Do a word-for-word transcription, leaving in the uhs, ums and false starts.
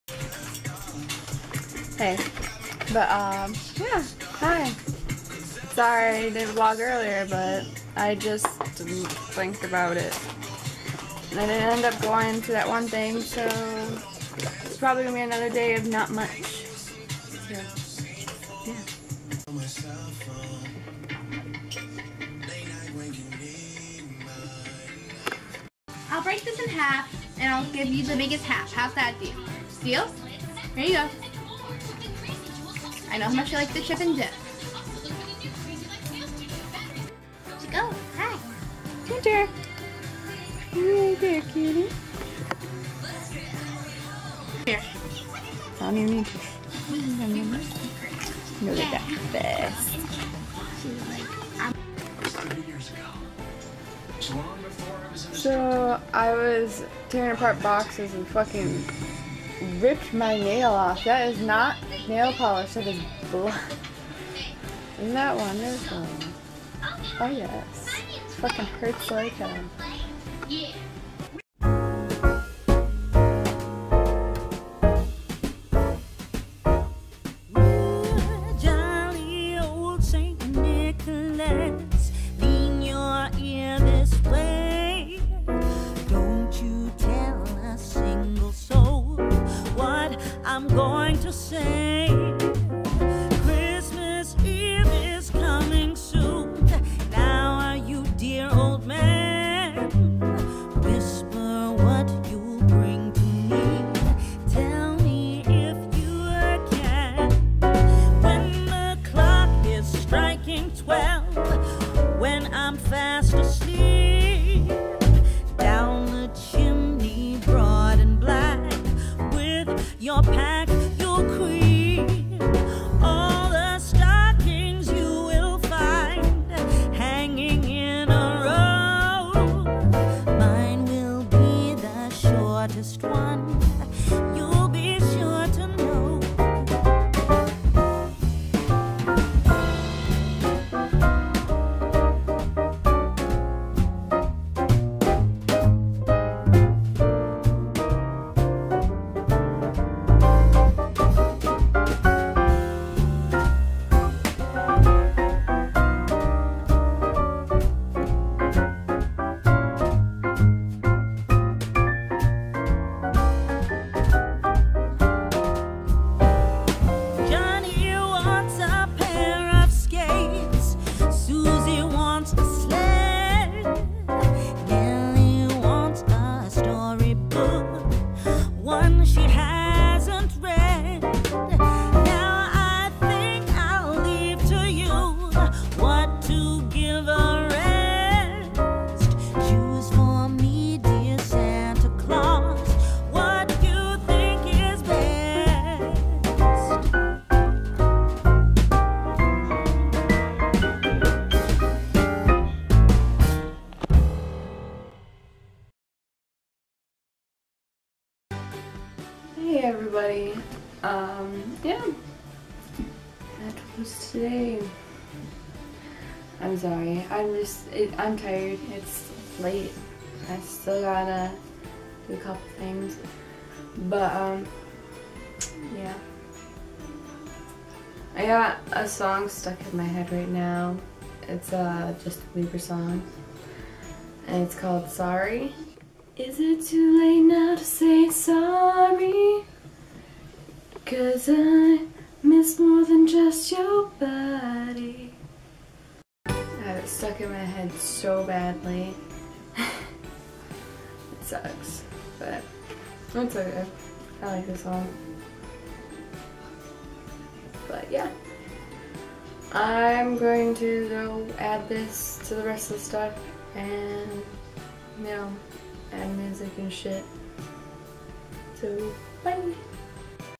Hey, but um, yeah, hi. Sorry I didn't vlog earlier, but I just didn't think about it. And I didn't end up going to that one thing, so it's probably gonna be another day of not much. So, yeah. I'll break this in half, and I'll give you the biggest half. How's that deal? Deal? Here you go. I know how much you like the chip and dip. Let's go. Hi. Come here. Right there, cutie. Here. I don't even need to. Look at that fast. So I was tearing apart boxes and fucking ripped my nail off. That is not nail polish, that is blood. Isn't that wonderful? Oh yes. It fucking hurts like hell. Yeah. I'm going to say Christmas Eve is coming soon. Now are you, dear old man? Whisper what you'll bring to me. Tell me if you can. When the clock is striking twelve, when I'm fast asleep, down the chimney broad and black, with your pack you'll creep. All the stockings you will find hanging in a row. Mine will be the shortest one. You'll be sure to know. Hey everybody, um, yeah, that was today. I'm sorry, I'm just, it, I'm tired, it's late, I still gotta do a couple things, but, um, yeah. I got a song stuck in my head right now. It's, uh, just a Bieber song, and it's called Sorry. Is it too late now to say sorry? 'Cause I miss more than just your body. I have it stuck in my head so badly. It sucks, but it's okay. I like this song. But yeah. I'm going to go add this to the rest of the stuff and, you know, add music and shit. So, bye!